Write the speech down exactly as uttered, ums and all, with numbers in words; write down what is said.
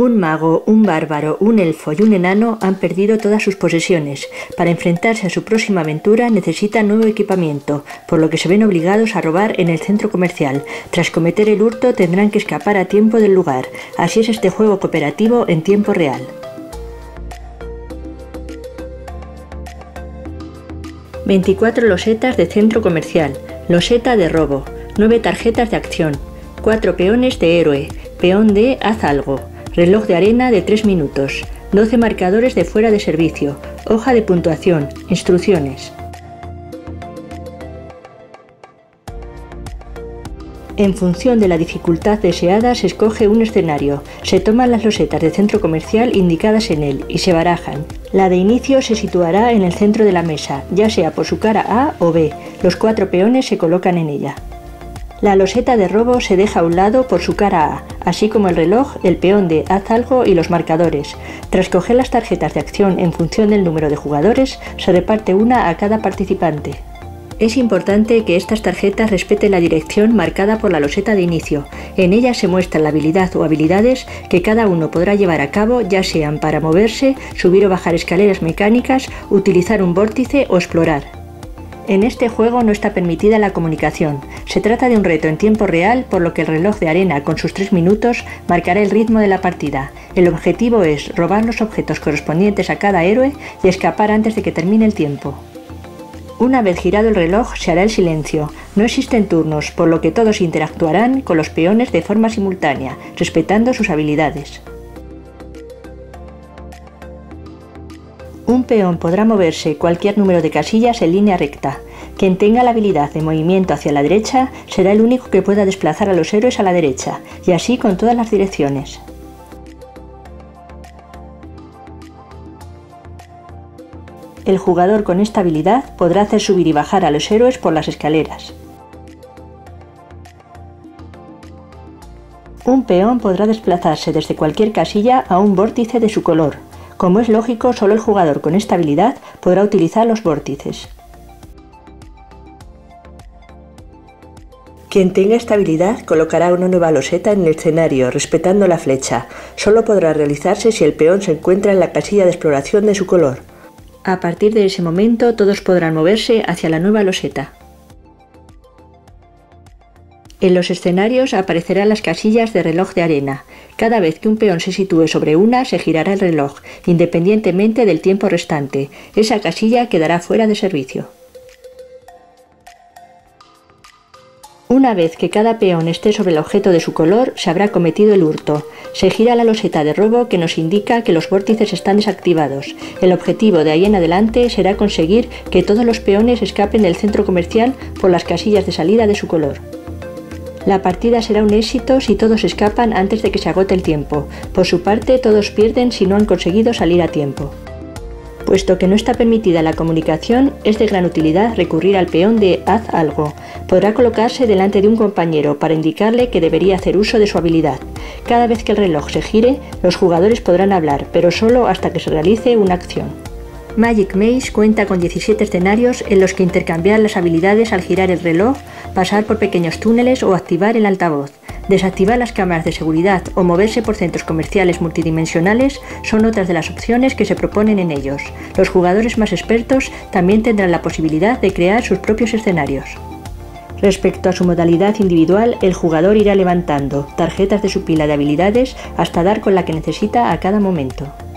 Un mago, un bárbaro, un elfo y un enano han perdido todas sus posesiones. Para enfrentarse a su próxima aventura necesitan nuevo equipamiento, por lo que se ven obligados a robar en el centro comercial. Tras cometer el hurto tendrán que escapar a tiempo del lugar. Así es este juego cooperativo en tiempo real. veinticuatro losetas de centro comercial. Loseta de robo. nueve tarjetas de acción. cuatro peones de héroe. Peón de haz algo. Reloj de arena de tres minutos, doce marcadores de fuera de servicio, hoja de puntuación, instrucciones. En función de la dificultad deseada se escoge un escenario, se toman las losetas de centro comercial indicadas en él y se barajan. La de inicio se situará en el centro de la mesa, ya sea por su cara A o B, los cuatro peones se colocan en ella. La loseta de robo se deja a un lado por su cara A, así como el reloj, el peón de haz algo y los marcadores. Tras coger las tarjetas de acción en función del número de jugadores, se reparte una a cada participante. Es importante que estas tarjetas respeten la dirección marcada por la loseta de inicio. En ellas se muestra la habilidad o habilidades que cada uno podrá llevar a cabo, ya sean para moverse, subir o bajar escaleras mecánicas, utilizar un vórtice o explorar. En este juego no está permitida la comunicación. Se trata de un reto en tiempo real, por lo que el reloj de arena con sus tres minutos marcará el ritmo de la partida. El objetivo es robar los objetos correspondientes a cada héroe y escapar antes de que termine el tiempo. Una vez girado el reloj se hará el silencio. No existen turnos, por lo que todos interactuarán con los peones de forma simultánea, respetando sus habilidades. Un peón podrá moverse cualquier número de casillas en línea recta. Quien tenga la habilidad de movimiento hacia la derecha será el único que pueda desplazar a los héroes a la derecha, y así con todas las direcciones. El jugador con esta habilidad podrá hacer subir y bajar a los héroes por las escaleras. Un peón podrá desplazarse desde cualquier casilla a un vórtice de su color. Como es lógico, solo el jugador con esta habilidad podrá utilizar los vórtices. Quien tenga esta habilidad colocará una nueva loseta en el escenario, respetando la flecha. Solo podrá realizarse si el peón se encuentra en la casilla de exploración de su color. A partir de ese momento, todos podrán moverse hacia la nueva loseta. En los escenarios aparecerán las casillas de reloj de arena. Cada vez que un peón se sitúe sobre una, se girará el reloj, independientemente del tiempo restante. Esa casilla quedará fuera de servicio. Una vez que cada peón esté sobre el objeto de su color, se habrá cometido el hurto. Se gira la loseta de robo que nos indica que los vórtices están desactivados. El objetivo de ahí en adelante será conseguir que todos los peones escapen del centro comercial por las casillas de salida de su color. La partida será un éxito si todos escapan antes de que se agote el tiempo. Por su parte, todos pierden si no han conseguido salir a tiempo. Puesto que no está permitida la comunicación, es de gran utilidad recurrir al peón de haz algo. Podrá colocarse delante de un compañero para indicarle que debería hacer uso de su habilidad. Cada vez que el reloj se gire, los jugadores podrán hablar, pero solo hasta que se realice una acción. Magic Maze cuenta con diecisiete escenarios en los que intercambiar las habilidades al girar el reloj, pasar por pequeños túneles o activar el altavoz. Desactivar las cámaras de seguridad o moverse por centros comerciales multidimensionales son otras de las opciones que se proponen en ellos. Los jugadores más expertos también tendrán la posibilidad de crear sus propios escenarios. Respecto a su modalidad individual, el jugador irá levantando tarjetas de su pila de habilidades hasta dar con la que necesita a cada momento.